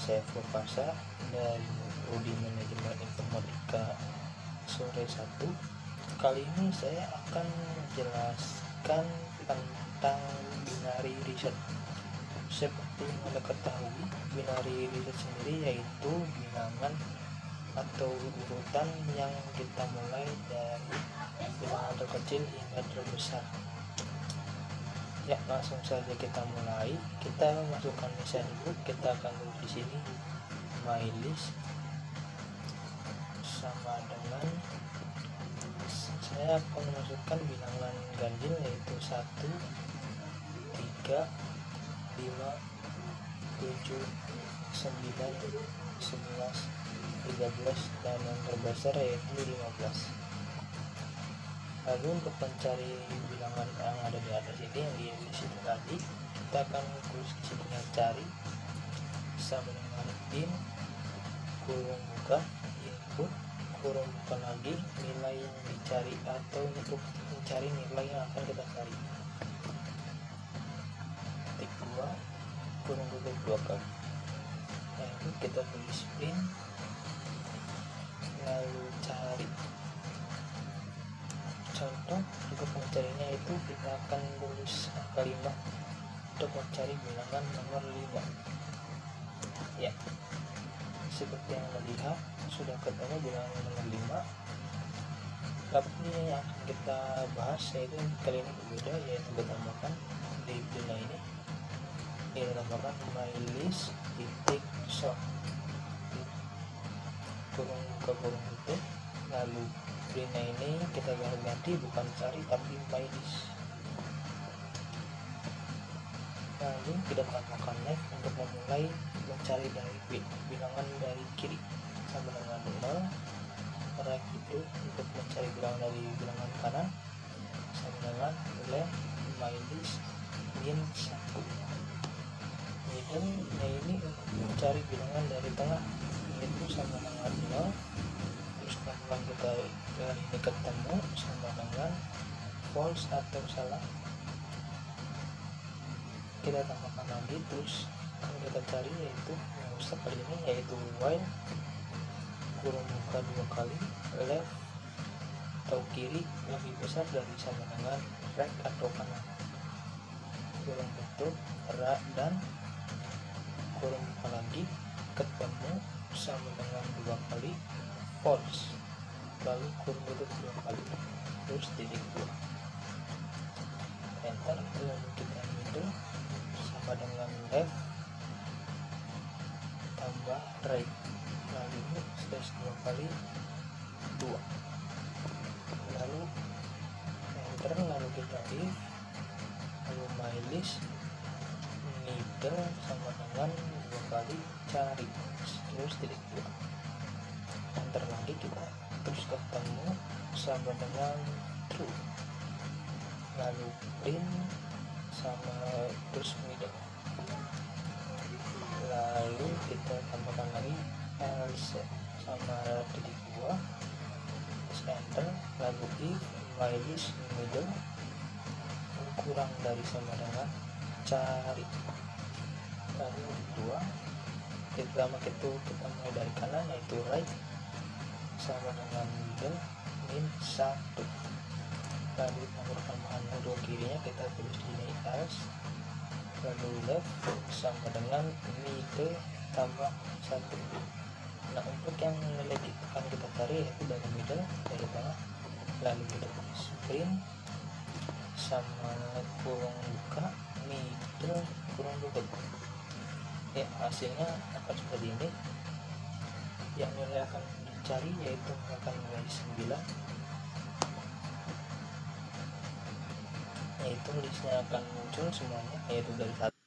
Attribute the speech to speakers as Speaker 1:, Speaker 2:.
Speaker 1: saya Furfasa dari Prodi Manajemen Informatika sore 1. Kali ini saya akan menjelaskan tentang binary research. Seperti yang Anda ketahui, binary research sendiri yaitu bilangan atau urutan yang kita mulai dari bilangan terkecil hingga terbesar. Ya, langsung saja kita mulai. Kita masukkan listnya dulu. Kita akan tulis di sini mylist sama dengan, saya akan memasukkan bilangan ganjil yaitu 1, 3, 5, 7, 9, 11, 13, dan yang terbesar yaitu 15. Lalu untuk mencari bilangan yang ada di atas ini, yang di sini tadi, kita akan tulis di sini cari sama dengan in kurung buka input kurung buka lagi nilai yang dicari atau untuk mencari nilai yang akan kita cari. Ketik 2 kurung tutup 2 kali. Lalu kita tulis print, lalu cari. Contoh untuk mencarinya itu kita akan tulis angka 5 untuk mencari bilangan nomor 5. Ya, seperti yang Anda lihat sudah ketemu bilangan nomor 5. Tapi yang akan kita bahas yaitu kali ini berbeda, yaitu kita tambahkan di bilangan ini kita tambahkan mylist titik sort kurung buka kurung tutup, lalu printnya ini kita ganti bukan cari tapi mylist. Lalu kita tambahkan left untuk memulai mencari dari bilangan dari kiri sama dengan 0. Right itu untuk mencari bilangan dari bilangan kanan sama dengan left mylist min 1. Middle ini untuk mencari bilangan dari tengah yaitu sama dengan 0. Terus kemudian kita ini ketemu sama dengan false atau salah, kita tambahkan lagi. Terus yang kita cari yaitu yang kali ini yaitu while kurung buka 2 kali left atau kiri lebih besar dari sama dengan right atau kanan, kurung tutup dan kurung buka lagi ketemu sama dengan 2 kali false, lalu kurung tutup 2 kali, terus titik 2, enter. Lalu kita middle sama dengan left tambah right, lalu slash 2 kali 2, lalu enter. Lalu kita if, lalu mylist middle sama dengan 2 kali cari, terus titik 2, enter lagi kita, terus ketemu sama dengan true, lalu print sama terus middle, lalu kita tambahkan lagi else sama titik 2, terus enter. Lalu if mylist middle kurang dari sama dengan cari, lalu 2 kita mulai dari kanan yaitu right sama dengan middle min 1, lalu nomor tambahan untuk kirinya kita tulis di sini else, lalu left sama dengan middle tambah 1. Nah, untuk yang nilai kita akan kita cari yaitu dari middle dari tengah, lalu kita tulis print sama kurung buka middle kurung tutup. Ya, hasilnya akan seperti ini. Yang nilai akan dicari yaitu akan nilai 9, yaitu listnya akan muncul semuanya yaitu dari 1